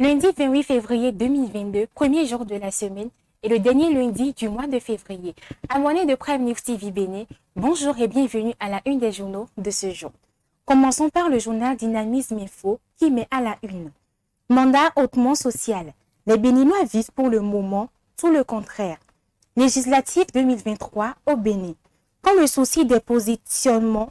Lundi 28 février 2022, premier jour de la semaine et le dernier lundi du mois de février. Abonnés de Prime News TV Bénin, bonjour et bienvenue à la une des journaux de ce jour. Commençons par le journal Dynamisme Info qui met à la une. Mandat hautement social. Les Béninois vivent pour le moment tout le contraire. Législatif 2023 au Bénin. Quand le souci des positionnements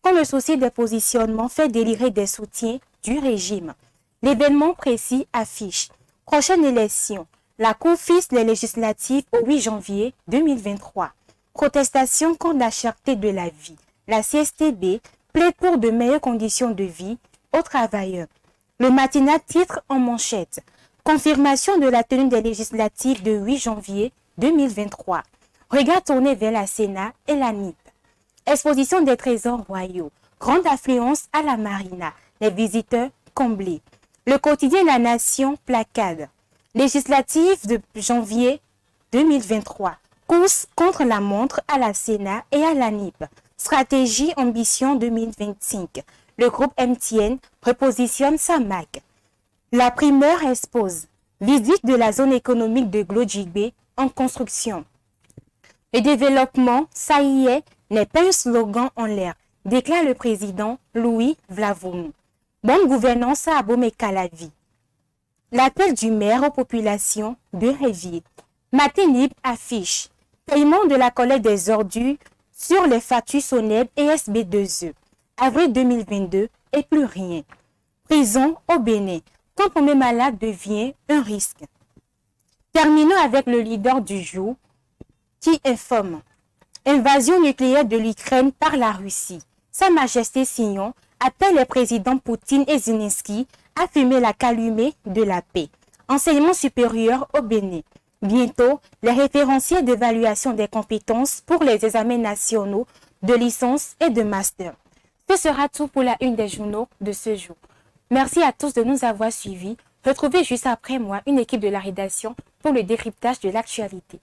fait délirer des soutiens du régime. L'événement précis affiche. Prochaine élection. La Cour fixe les législatives au 8 janvier 2023. Protestation contre la cherté de la vie. La CSTB plaide pour de meilleures conditions de vie aux travailleurs. Le matinat titre en manchette. Confirmation de la tenue des législatives de 8 janvier 2023. Regard tourné vers la Sénat et la NIP. Exposition des trésors royaux. Grande affluence à la marina. Les visiteurs comblés. Le quotidien La Nation placade. Législative de janvier 2023. Course contre la montre à la Sénat et à la NIP. Stratégie Ambition 2025. Le groupe MTN repositionne sa marque. La primeur expose. Visite de la zone économique de Glodjibé en construction. Le développement, ça y est, n'est pas un slogan en l'air, déclare le président Louis Vlavonou. Bonne gouvernance à Abomey-Calavi. L'appel du maire aux populations de Révier. Matinib affiche. Paiement de la collecte des ordures sur les factures SONEB et SB2E. Avril 2022 et plus rien. Prison au Bénin. Quand tomber malade devient un risque. Terminons avec le leader du jour qui informe. Invasion nucléaire de l'Ukraine par la Russie. Sa Majesté Signon appelle les présidents Poutine et Zelensky à fumer la calumée de la paix. Enseignement supérieur au Bénin. Bientôt, les référentiels d'évaluation des compétences pour les examens nationaux de licence et de master. Ce sera tout pour la une des journaux de ce jour. Merci à tous de nous avoir suivis. Retrouvez juste après moi une équipe de la rédaction pour le décryptage de l'actualité.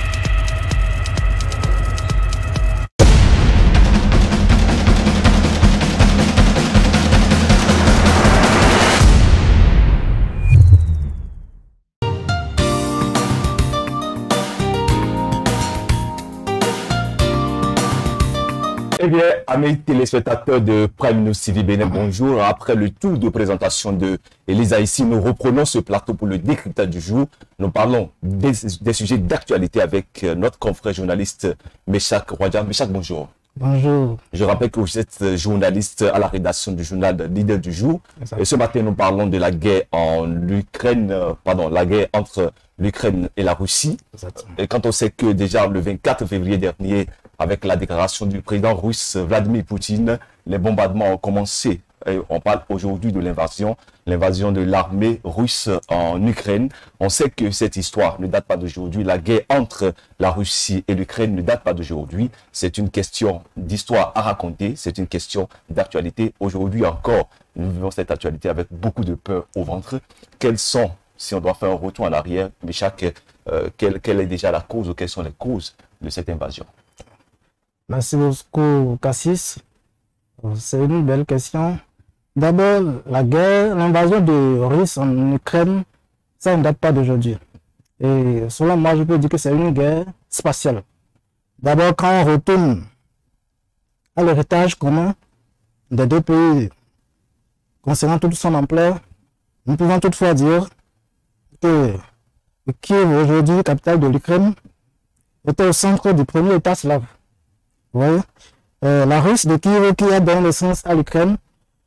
Eh bien, amis téléspectateurs de Prime News TV Bénin, bonjour. Après le tour de présentation de Elisa ici, nous reprenons ce plateau pour le décryptage du jour. Nous parlons des sujets d'actualité avec notre confrère journaliste Meshak Wadja. Meshak, bonjour. Bonjour. Je rappelle que vous êtes journaliste à la rédaction du journal Leader du jour. Et ce matin, nous parlons de la guerre en Ukraine, la guerre entre l'Ukraine et la Russie. Exactement. Et quand on sait que déjà le 24 février dernier, avec la déclaration du président russe Vladimir Poutine, les bombardements ont commencé. Et on parle aujourd'hui de l'invasion de l'armée russe en Ukraine. On sait que cette histoire ne date pas d'aujourd'hui. La guerre entre la Russie et l'Ukraine ne date pas d'aujourd'hui. C'est une question d'histoire à raconter. C'est une question d'actualité. Aujourd'hui encore, nous vivons cette actualité avec beaucoup de peur au ventre. Quelles sont, si on doit faire un retour en arrière, mais quelle est déjà la cause ou quelles sont les causes de cette invasion? Merci beaucoup, Cassis. C'est une belle question. D'abord, la guerre, l'invasion de Russes en Ukraine, ça ne date pas d'aujourd'hui. Et selon moi, je peux dire que c'est une guerre spatiale. D'abord, quand on retourne à l'héritage commun des deux pays concernant toute son ampleur, nous pouvons toutefois dire que Kiev, aujourd'hui capitale de l'Ukraine, était au centre du premier État slave. Vous voyez, la Russie de Kiev qui a donné naissance à l'Ukraine,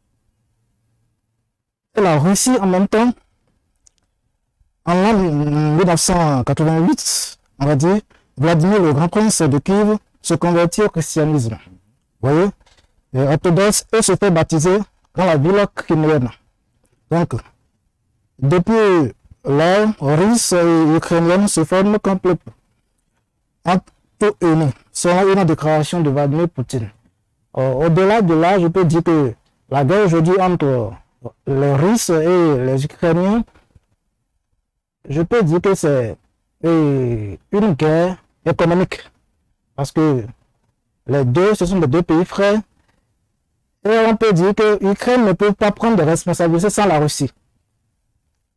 et la Russie en même temps, en l'an 1988, on va dire, Vladimir le grand prince de Kiev se convertit au christianisme. Vous voyez, et orthodoxe et se fait baptiser dans la ville criméenne. Donc, depuis là, Russes et Ukrainiens se forment comme peuple. Unis, selon une déclaration de Vladimir Poutine. Au-delà de là, je peux dire que la guerre aujourd'hui entre les Russes et les Ukrainiens, je peux dire que c'est une guerre économique. Parce que les deux, ce sont les deux pays frères. Et on peut dire que l'Ukraine ne peut pas prendre de responsabilités sans la Russie.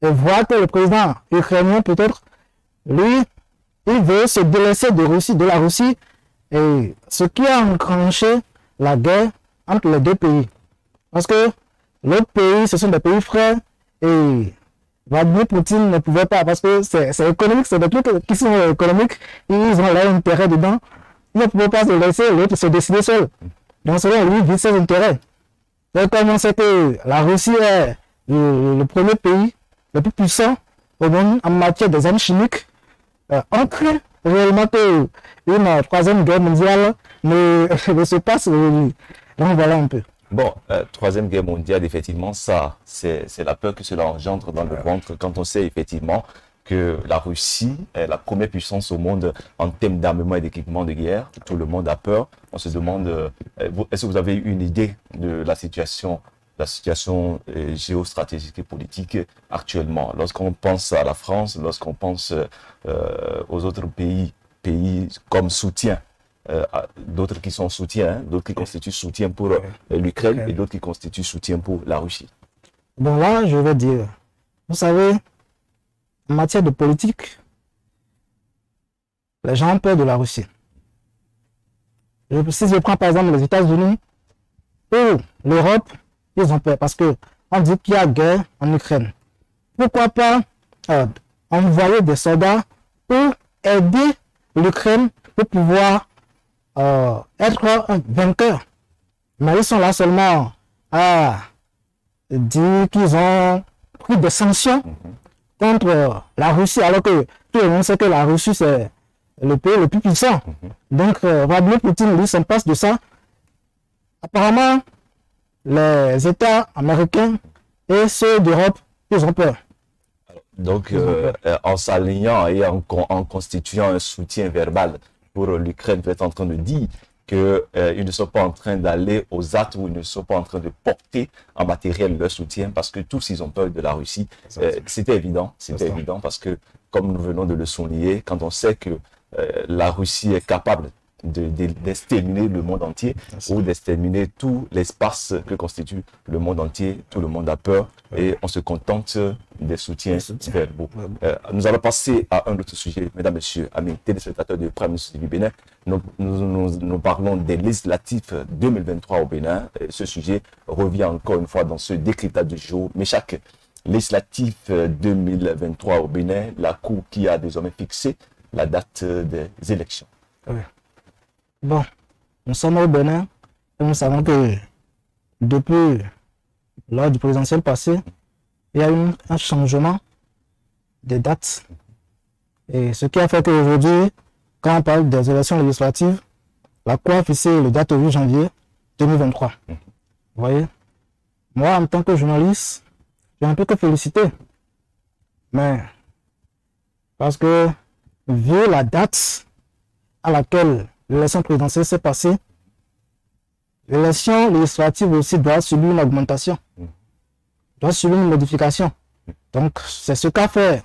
et voit que le président ukrainien, peut-être, lui, il veut se délaisser de la Russie, et ce qui a enclenché la guerre entre les deux pays. Parce que l'autre pays, ce sont des pays frères, et Vladimir Poutine ne pouvait pas, parce que c'est économique, c'est des trucs qui sont économiques, ils ont leur intérêt dedans. Il ne pouvait pas se laisser l'autre se décider seul. Donc selon lui, vise ses intérêts. Donc comme on sait que la Russie est le premier pays le plus puissant au monde en matière des armes chimiques, on craint réellement que une troisième guerre mondiale ne se passe aujourd'hui. Donc voilà un peu. Bon, troisième guerre mondiale, effectivement, ça, c'est la peur que cela engendre dans le ventre quand on sait effectivement que la Russie est la première puissance au monde en termes d'armement et d'équipement de guerre. Tout le monde a peur. On se demande, est-ce que vous avez une idée de la situation géostratégique et politique actuellement? Lorsqu'on pense à la France, lorsqu'on pense aux autres pays comme soutien, d'autres qui sont soutien, d'autres qui constituent soutien pour l'Ukraine et d'autres qui constituent soutien pour la Russie. Bon là, je vais dire, vous savez, en matière de politique, les gens ont peur de la Russie. Si je prends par exemple les États-Unis ou l'Europe, ils ont peur parce que on dit qu'il y a guerre en Ukraine. Pourquoi pas envoyer des soldats pour aider l'Ukraine pour pouvoir être un vainqueur? Mais ils sont là seulement à dire qu'ils ont pris des sanctions contre la Russie, alors que tout le monde sait que la Russie c'est le pays le plus puissant. Donc Vladimir Poutine lui s'en passe de ça. Apparemment, les États américains et ceux d'Europe, ils ont peur. Donc, en s'alignant et en constituant un soutien verbal pour l'Ukraine, vous êtes en train de dire qu'ils ne sont pas en train d'aller aux actes ou ils ne sont pas en train de porter en matériel leur soutien parce que tous ils ont peur de la Russie. C'était évident parce que, comme nous venons de le souligner, quand on sait que la Russie est capable d'exterminer le monde entier ou d'exterminer tout l'espace que constitue le monde entier, tout le monde a peur et on se contente des soutiens verbaux. Nous allons passer à un autre sujet, mesdames, messieurs, amis téléspectateurs de Prime News du Bénin. Nous parlons des législatifs 2023 au Bénin. Ce sujet revient encore une fois dans ce décryptage du jour. Mais chaque législatif 2023 au Bénin, la Cour qui a désormais fixé la date des élections. Bon, nous sommes au Bénin et nous savons que depuis lors du présidentiel passé, il y a eu un changement des dates. Et ce qui a fait qu'aujourd'hui, quand on parle des élections législatives, la Cour a fixé le date au 8 janvier 2023. Vous voyez, moi en tant que journaliste, j'ai un peu que féliciter. Mais, parce que vu la date à laquelle l'élection présidentielle s'est passée, l'élection législative aussi doit subir une augmentation, doit subir une modification. Donc, c'est ce qu'a fait.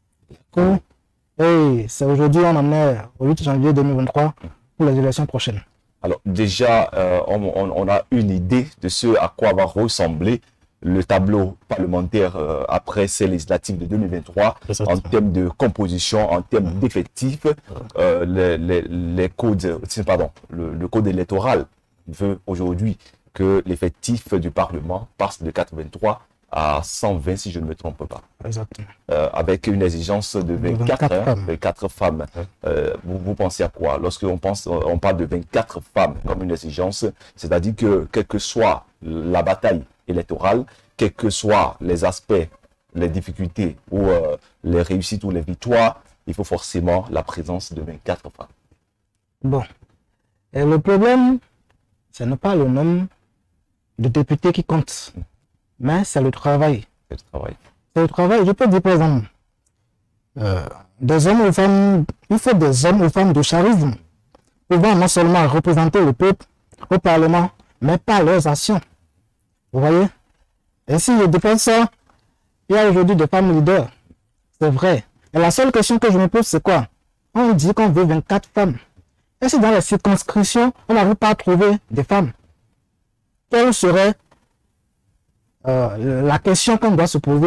Et c'est aujourd'hui, on en est au 8 janvier 2023 pour les élections prochaines. Alors, déjà, on a une idée de ce à quoi va ressembler le tableau parlementaire après ces législatives de 2023 en termes de composition, en termes d'effectifs. Le code électoral veut aujourd'hui que l'effectif du Parlement passe de 83 à 120 si je ne me trompe pas. Exactement. Avec une exigence de 24 femmes. Vous pensez à quoi? Lorsqu'on parle de 24 femmes comme une exigence, c'est-à-dire que quelle que soit la bataille électorale, quels que soient les aspects, les difficultés ou les réussites ou les victoires, il faut forcément la présence de 24 femmes. Bon. Et le problème, ce n'est pas le nombre de députés qui compte, mais c'est le travail. C'est le travail. C'est le travail. Je peux dire par exemple, des hommes ou femmes, il faut des hommes ou femmes de charisme pouvant non seulement représenter le peuple au Parlement, mais par leurs actions. Vous voyez? Et si je défends ça, il y a aujourd'hui des femmes leaders. C'est vrai. Et la seule question que je me pose, c'est quoi? On dit qu'on veut 24 femmes. Et si dans les circonscriptions, on n'arrive pas à trouver des femmes, quelle serait la question qu'on doit se poser?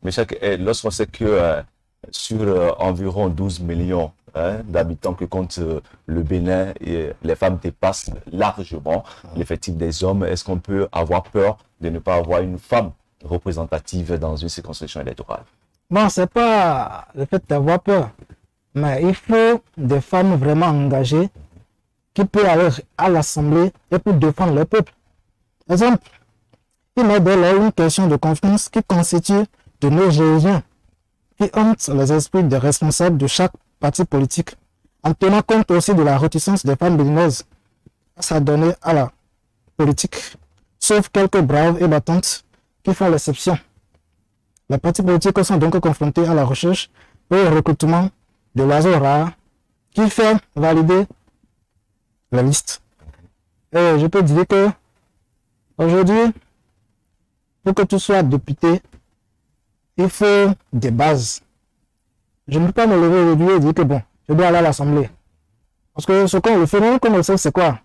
Mais lorsqu'on sait que sur environ 12 millions d'habitants que compte le Bénin, et les femmes dépassent largement l'effectif des hommes, est-ce qu'on peut avoir peur de ne pas avoir une femme représentative dans une circonscription électorale? Bon, c'est pas le fait d'avoir peur, mais il faut des femmes vraiment engagées qui peuvent aller à l'Assemblée et pour défendre le peuple. Par exemple, il y a dès lors une question de confiance qui constitue de nos géants, qui hante les esprits des responsables de chaque parti politique, en tenant compte aussi de la réticence des femmes béninoises à s'adonner à la politique, sauf quelques braves et battantes qui font l'exception. Les partis politiques sont donc confrontés à la recherche et au recrutement de l'oiseau rare qui fait valider la liste. Et je peux dire que aujourd'hui, pour que tu sois député, il faut des bases. Je ne peux pas me lever aujourd'hui et dire que bon, je dois aller à l'Assemblée. Parce que ce qu'on le fait, nous, comme on le sait, c'est quoi?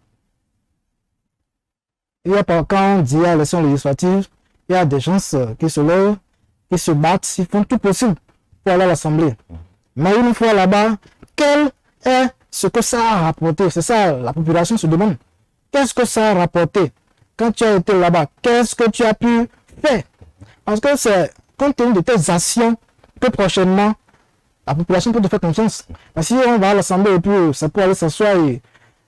Il y a pas, quand on dit à l'élection législative, il y a des gens qui se lèvent, qui se battent, ils font tout possible pour aller à l'Assemblée. Mais une fois là-bas, quel est ce que ça a rapporté? C'est ça, la population se demande. Qu'est-ce que ça a rapporté? Quand tu as été là-bas, qu'est-ce que tu as pu faire? Parce que c'est compte tenu de tes actions que prochainement, la population peut te faire confiance. Mais si on va à l'Assemblée et puis ça peut aller s'asseoir et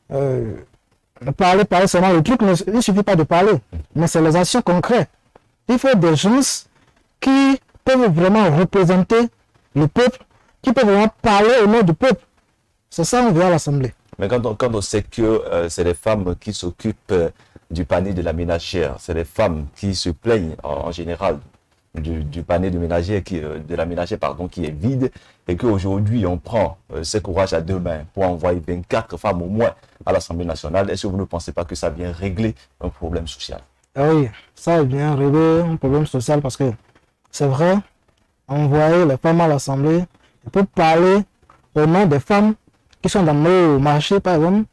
parler seulement, le truc, il ne suffit pas de parler, mais c'est les actions concrètes. Il faut des gens qui peuvent vraiment représenter le peuple, qui peuvent vraiment parler au nom du peuple. C'est ça, on veut à l'Assemblée. Mais quand on sait que c'est les femmes qui s'occupent du panier de la ménagère, c'est les femmes qui se plaignent en général du panier de la ménagère qui est vide, et qu'aujourd'hui on prend ce courage à deux mains pour envoyer 24 femmes au moins à l'Assemblée nationale, est-ce que vous ne pensez pas que ça vient régler un problème social? Ah oui, ça vient régler un problème social parce que c'est vrai, envoyer les femmes à l'Assemblée pour parler au nom des femmes qui sont dans nos marchés, par exemple,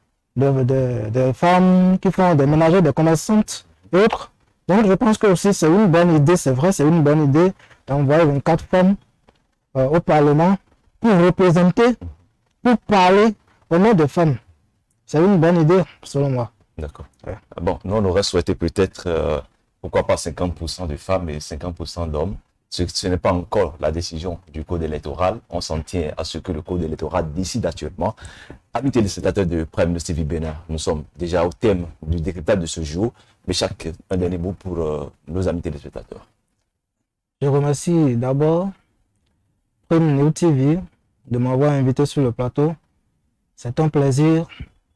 des femmes qui font des ménagères, des commerçantes et autres. Donc je pense que aussi c'est une bonne idée, c'est vrai, c'est une bonne idée d'envoyer 24 femmes au Parlement pour représenter, pour parler au nom des femmes. C'est une bonne idée, selon moi. D'accord. Ouais. Bon, nous on aurait souhaité peut-être, pourquoi pas 50% de femmes et 50% d'hommes. Ce n'est pas encore la décision du code électoral. On s'en tient à ce que le code électoral décide actuellement. Amis téléspectateurs de Prime TV Bénin, nous sommes déjà au thème du décryptage de ce jour. Mais un dernier mot pour nos amis téléspectateurs. Je remercie d'abord Prime TV de m'avoir invité sur le plateau. C'est un plaisir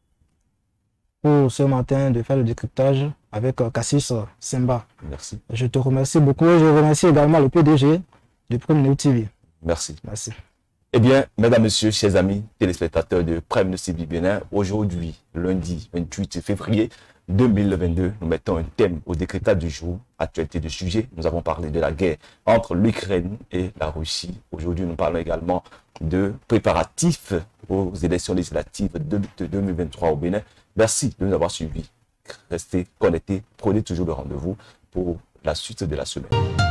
pour ce matin de faire le décryptage avec Cassis Simba. Merci. Je te remercie beaucoup et je remercie également le PDG de Prime TV. Merci. Merci. Eh bien, mesdames, messieurs, chers amis téléspectateurs de Prime TV Bénin, aujourd'hui, lundi 28 février 2022, nous mettons un thème au décryptage du jour, actualité de sujet. Nous avons parlé de la guerre entre l'Ukraine et la Russie. Aujourd'hui, nous parlons également de préparatifs aux élections législatives de 2023 au Bénin. Merci de nous avoir suivis. Restez connectés, prenez toujours le rendez-vous pour la suite de la semaine.